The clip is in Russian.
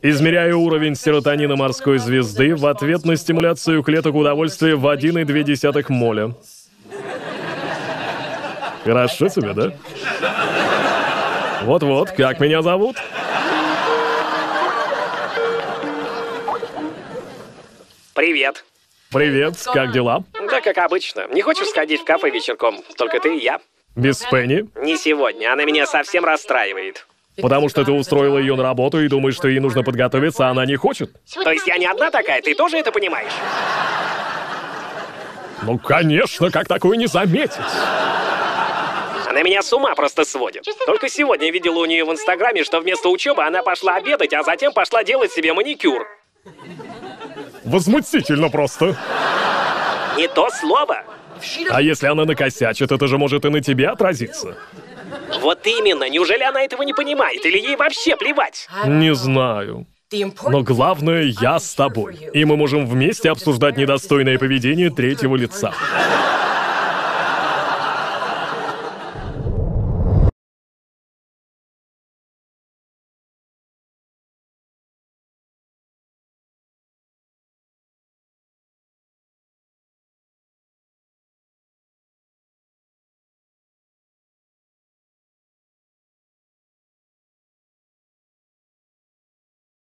Измеряю уровень серотонина морской звезды в ответ на стимуляцию клеток удовольствия в 1,2 моля. Хорошо тебе, да? Вот-вот, как меня зовут? Привет. Привет, как дела? Да, как обычно. Не хочешь сходить в кафе вечерком? Только ты и я. Без Пенни? Не сегодня, она меня совсем расстраивает. Потому что ты устроила ее на работу и думаешь, что ей нужно подготовиться, а она не хочет? То есть я не одна такая, ты тоже это понимаешь? Ну, конечно, как такое не заметить? Она меня с ума просто сводит. Только сегодня я видела у нее в Инстаграме, что вместо учебы она пошла обедать, а затем пошла делать себе маникюр. Возмутительно просто. Не то слово. А если она накосячит, это же может и на тебе отразиться. Вот именно, неужели она этого не понимает? Или ей вообще плевать? Не знаю. Но главное, я с тобой. И мы можем вместе обсуждать недостойное поведение третьего лица.